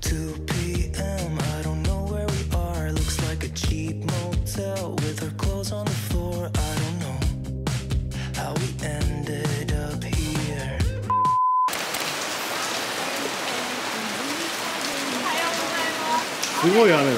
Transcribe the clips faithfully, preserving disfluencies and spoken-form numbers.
two p m I don't know where we are. Looks like a cheap motel with our clothes on the floor. I don't know how we ended up here. すごい雨だね。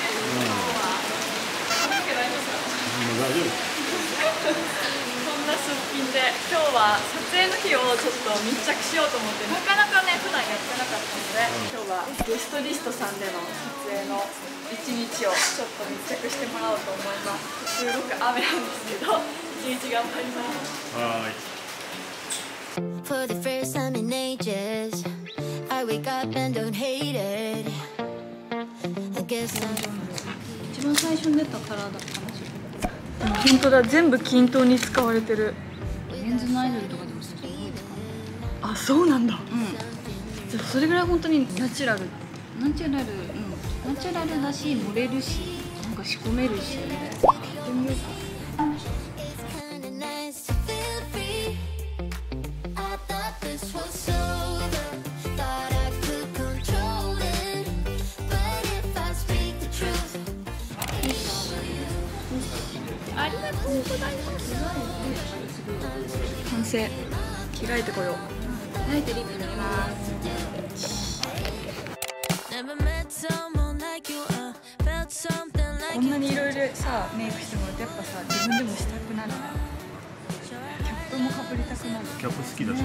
大丈夫。そんなすっぴんで今日は撮影の日をちょっと密着しようと思ってなかなかね普段やってなかったので、今日はゲストリストさんでの撮影の一日をちょっと密着してもらおうと思います。すごく雨なんですけど一日頑張ります。 はい。 For the first time in ages, I wake up and don't hate it. I guess I'm 一番最初に出たカラーだった話。本当だ、全部均等に使われてる。 メンズのアイドルとかでもすごいですか？ あ、そうなんだ。 うん。 じゃあそれぐらい本当にナチュラル。 ナチュラル、うん。ナチュラルだし、盛れるし、なんか仕込めるし。やってみようか。ありがとうございます。完成。着替えてこよう。着替えてリップ塗ります。こんなにいろいろさメイクしてもらってやっぱさ自分でもしたくなるね。キャップもかぶりたくなる。 キャップ好きだし。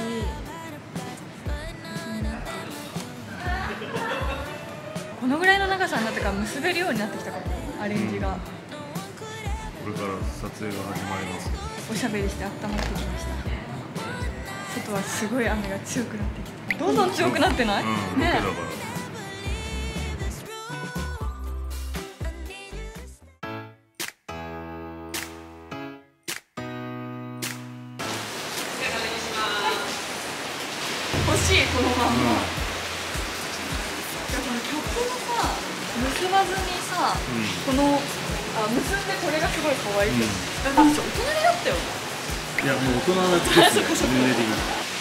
このぐらいの長さになってから結べるようになってきたかも。アレンジが。 これから撮影が始まります。 おしゃべりして温まってきました。外はすごい雨が強くなってきて、どんどん強くなってない？ うん、ロケね。 だから。 欲しいこのまんま。キャップのさ結ばずにさ、このあ結んでこれがすごい可愛いけど、だから大人になったよ。 いやもう大人な服ですね。年齢的に。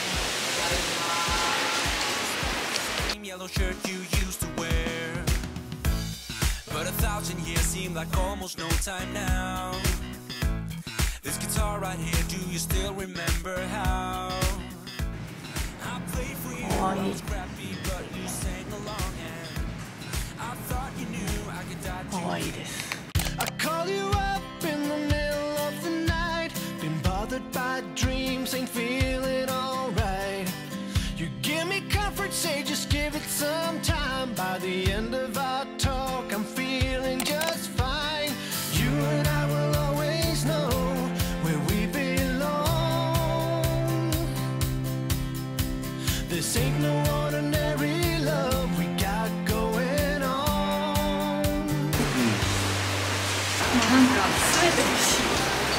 Yellow shirt you used to wear, but a thousand years seem like almost no time now. This guitar right here, do you still remember how I played for you? I was crappy, but you sang along, and I thought you knew I could die to you. 可愛いです。 I call you up in the middle of the night, been bothered by dreams, ain't feeling alright. You give me comfort, say just give it some time. By the end of our talk, I'm feeling just fine. You and I will always know where we belong. This ain't no ordinary love we got going on. なんか全て欲しい。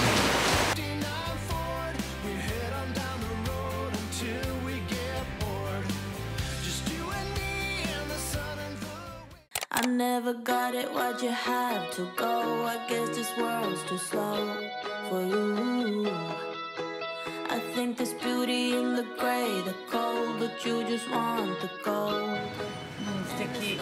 I never got it, why'd you have to go? I guess this world's too slow for you. I think there's beauty in the gray, the cold, but you just want the gold. 素敵。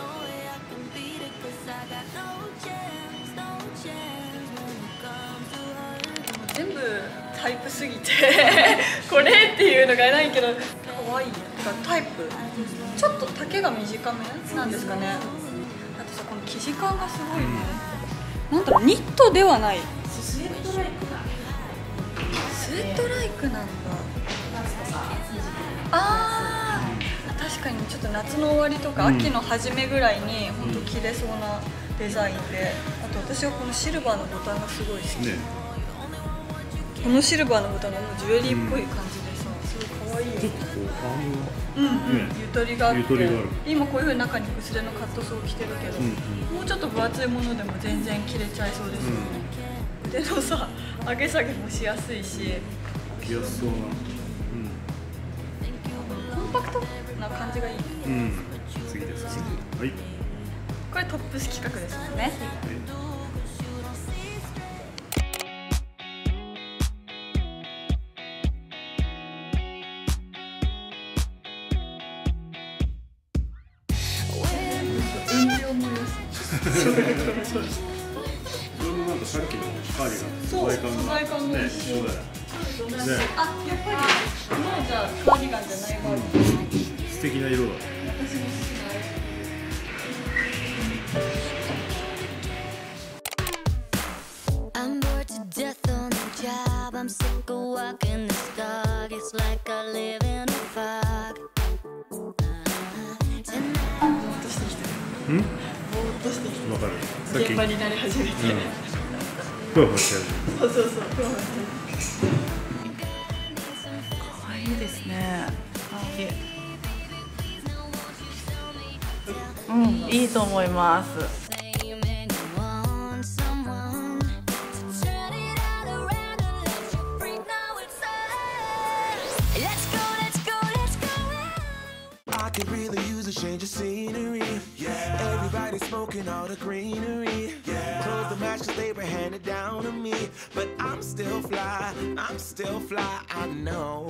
全部タイプすぎてこれっていうのがないけど可愛い。タイプちょっと丈が短めなんですかね。あとさ、この生地感がすごいね。なんだろう、ニットではない。スウェットライクだ。スウェットライクなんだ。あー、確かにちょっと夏の終わりとか秋の初めぐらいに本当着れそうなデザインで、あと私はこのシルバーのボタンがすごい好き。 ね。 このシルバーのボタンがもうジュエリーっぽい感じでさ、すごい可愛いよ。 ちょっとこうファームが。 うんうん、ゆとりがあって、 ゆとりがある。 今こういうふうに中に薄手のカットソーを着てるけど、 うんうん、 もうちょっと分厚いものでも全然着れちゃいそうですよね。うん、腕のさ上げ下げもしやすいし、 着やすそうな、うん、 コンパクトな感じがいいね。 うん、次です。はい。 これトップス企画ですもんね。はい。 そういうことそうそれもなんかさっきのカーディガンそう素材感も一緒そうだよ。ね、 あ、やっぱりもうじゃあカーディガンじゃないバージョン、 素敵な色だ。 私も好きなや I'm bored to death on the job. I'm sick of walking this dog. It's like I live in a fog. うん？ ぼーっとしてきてわかる。さっき。 現場になり始めて、 うん。ふわふわしてる。 そうそうそうふわふわして可愛いですね。うん、いいと思います。 You make me want someone to turn it all around and let you freak. Now it's on. Let's go, let's go, let's go. I could really use a change of scenery. Yeah. Everybody smoking all the greenery. Yeah. Close the matches they were handed down to me. But I'm still fly, I'm still fly, I know.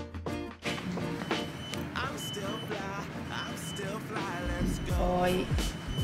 I'm still fly, I'm still fly, let's go. かわいい。 It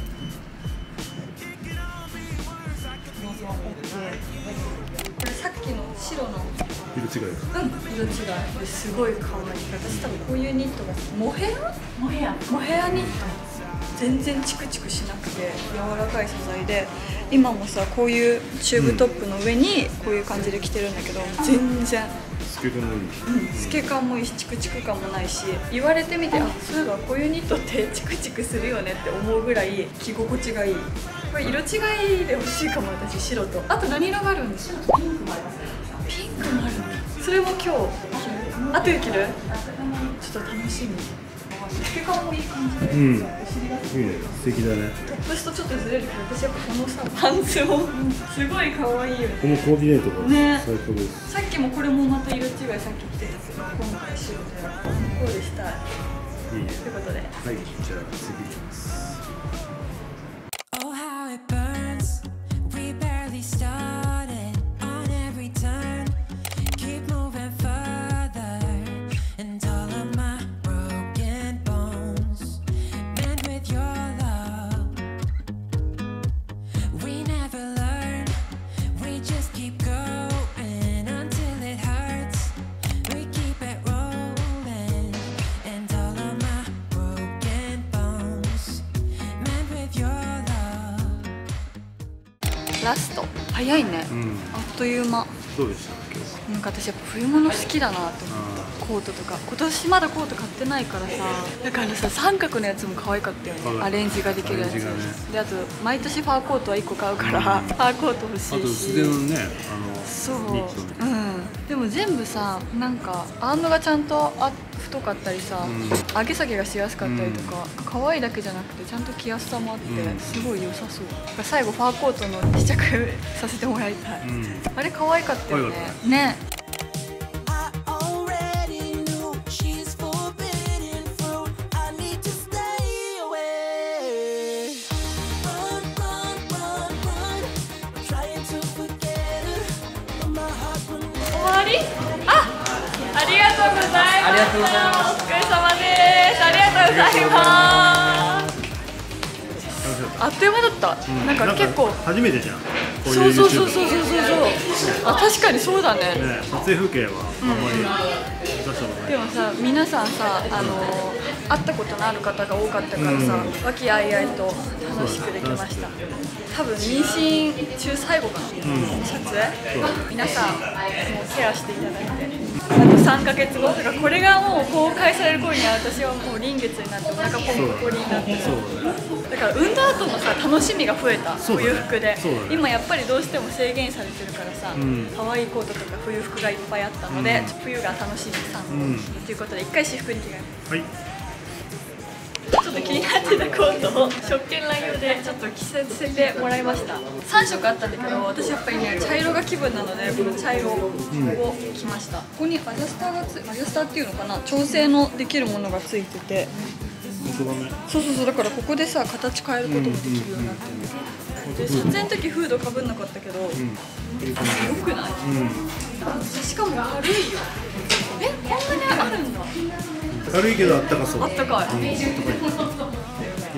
could all be worse, I could be これさっきの白の色違い。 うん色違い。これすごい可愛い。私多分こういうニットがモヘア？モヘア。モヘアニット。全然チクチクしなくて柔らかい素材で、今もさこういうチューブトップの上にこういう感じで着てるんだけど、全然。 透け感もいい。 透け感もいいしチクチク感もないし、言われてみて、あ、そういえばこういうニットってチクチクするよねって思うぐらい着心地がいい。これ色違いで欲しいかも。私白と、あと何色があるんですか？ピンクもあります。ピンクもあるんだ。それも今日あとで着る？ちょっと楽しみ。透け感もいい感じで、 うん。いいお尻がね。素敵だね。 トップスとちょっとずれるけど、私やっぱこのさパンツもすごい可愛いよね。 このコーディネートがね最高です。 さっきもこれもまた色違い、さっき着てたけど今回白でコーデしたい。 いいね。 ということで、 はい、じゃあ次いきます。 Oh, how it burns. We barely started on every turn. Keep moving further, and all of my broken bones mend with your love. We never learn, we just keep going until it hurts. We keep it rolling, and all of my broken bones mend with your love. ラスト早いね、 うん。 あっという間。 どうでした今日？ なんか私やっぱ冬物好きだなと思った。コートとか今年まだコート買ってないからさ、だからさ三角のやつも可愛かったよね。アレンジができるやつ、 アレンジがね。 であと毎年ファーコートはいっこ買うから、ファーコート欲しいし、 あと薄手のね、あのそうニットみたいな。 うん、でも全部さなんかアームがちゃんとあ太かったりさ、 うん、 上げ下げがしやすかったりとか、うん、可愛いだけじゃなくてちゃんと着やすさもあって、うん、すごい良さそう。最後ファーコートの試着させてもらいたい、うん、あれ可愛かったよね。ね。ありがとうございます。ありがとうございます。お疲れ様です。ありがとうございます。あっという間だった。うん、なんか結構初めてじゃん。こういうそうそうそうそうそうそう。あ、確かにそうだね。 ね、撮影風景はあんまり出したことない。 でもさ、皆さんさ、あの会ったことのある方が多かったからさ、和気あいあいと楽しくできました。多分妊娠中最後かな、うん、撮影。皆さんもうケアしていただいて。あとさんかげつごとか、これがもう公開される頃には私はもう臨月になってお腹ポンポコリになってる。だから産んだ後のさ楽しみが増えた、冬服で、ね、今やっぱりどうしても制限されてるからさ、うん、可愛いコートとか冬服がいっぱいあったので、うん、冬が楽しみさんと、うん、いうことで一回私服に着替えます。はい、ちょっと気になってたコートを食券乱用でちょっと着させてもらいました。さんしょくあったんだけど、私やっぱりね茶色が気分なのでこの茶色を着ました、うん、ここにアジャスターがつアジャスターっていうのかな、調整のできるものがついてて、そうそうそう、だからここでさ形変えることもできるようになってる、うん、で撮影の時フードかぶんなかったけど、うん、よくない、うん、しかも軽いよ。え、こんなにあるんだ。 軽いけどあったかそう。 あったかい。 いいね。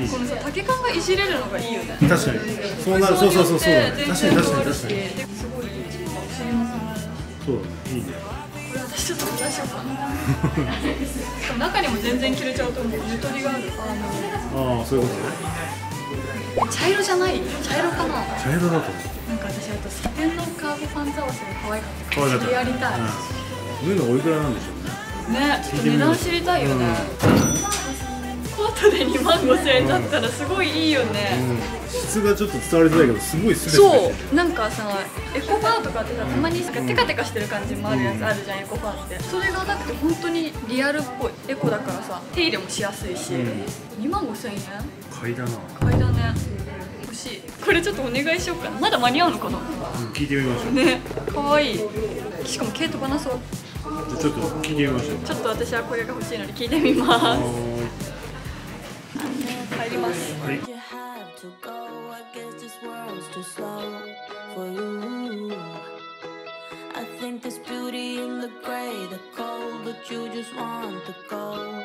このさ丈感がいじれるのがいいよね。 確かにそうなる。そうそうそうそうだね。確かに確かに確かに。 すごいいい知りますね。 そうだね。いいね。 これ私ちょっと出しようかな。しかも中にも全然着れちゃうと思う。ゆとりがある。 ああ、そういうことね。 茶色じゃない？茶色かな。 茶色だと思う。 なんか私あとサテンのカーブパンツ合わせが可愛かった。 可愛かった。 それやりたい。 うん。そういうのおいくらなんでしょうね。 ね、ちょっと値段知りたいよね。コートでにまんごせんえんだったらすごいいいよね。 うん。質がちょっと伝わりづらいけど、すごいスベスベしてる。 そう、なんかさ、エコファーとかってさ、たまになんかテカテカしてる感じもあるやつあるじゃん、エコファーって。それがなくて本当にリアルっぽい。エコだからさ、手入れもしやすいし。にまんごせんえん？ 買いだな。 買いだね。欲しい。これちょっとお願いしようかな。まだ間に合うのかな。 うん、聞いてみましょう。 ね、可愛い。しかも毛飛ばなそう。 じゃあちょっと聞いてみましょう。 ちょっと私はこれが欲しいので聞いてみます。 は入ります。 ーい。はい。 You have to go. I guess this world's too slow for you. I think there's beauty in the gray, the cold, but you just want the gold.